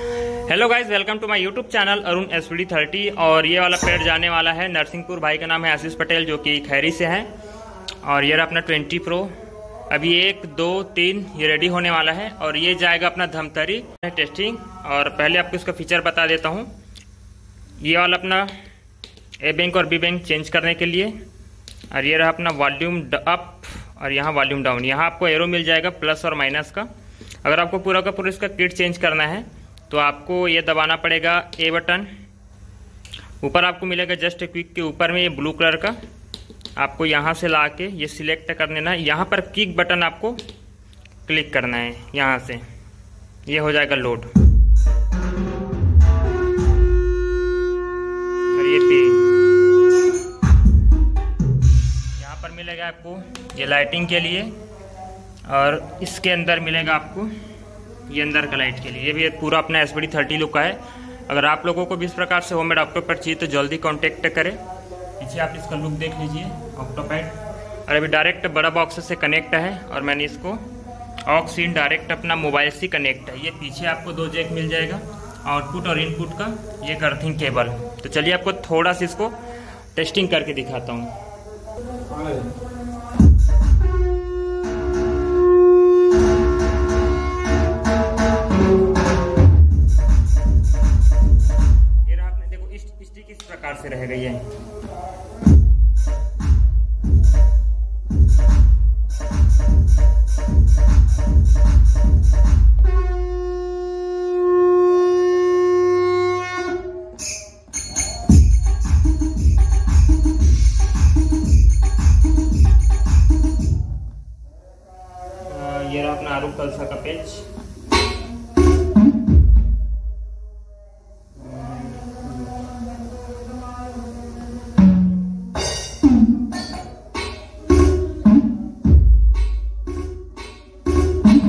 Hello guys, welcome to my YouTube channel Arun SVD30। और ये वाला पेड़ जाने वाला है नरसिंहपुर। भाई का नाम है आशीष पटेल, जो कि खैरी से हैं। और ये रहा अपना 20 Pro। अभी 1, 2, 3 ये रेडी होने वाला है और ये जाएगा अपना धमतरी टेस्टिंग। और पहले आपको इसका फीचर बता देता हूँ। ये वाला अपना A बैंक और B बैंक चेंज करने के लिए। और ये रहा अपना वॉल्यूम अप और यहाँ वॉल्यूम डाउन। यहाँ आपको एरो मिल जाएगा प्लस और माइनस का। अगर आपको पूरा का पूरा इसका किट चेंज करना है तो आपको ये दबाना पड़ेगा A बटन। ऊपर आपको मिलेगा जस्ट क्विक के ऊपर में ये ब्लू कलर का। आपको यहाँ से ला के ये सिलेक्ट कर लेना है। यहाँ पर किक बटन आपको क्लिक करना है। यहाँ से ये हो जाएगा लोड। और ये पे यहाँ पर मिलेगा आपको ये लाइटिंग के लिए। और इसके अंदर मिलेगा आपको ये अंदर का लाइट के लिए। ये भी पूरा अपना SVD30 लुक का है। अगर आप लोगों को भी इस प्रकार से होममेड ऑक्टोपैड चाहिए तो जल्दी कांटेक्ट करें। पीछे आप इसका लुक देख लीजिए ऑक्टोपैड। और अभी डायरेक्ट बड़ा बॉक्स से कनेक्ट है और मैंने इसको ऑक्स इन डायरेक्ट अपना मोबाइल से कनेक्ट है। ये पीछे आपको 2 जैक मिल जाएगा, आउटपुट और इनपुट का। ये अर्थिंग केबल। तो चलिए आपको थोड़ा सा इसको टेस्टिंग करके दिखाता हूँ। से रहेगा ये।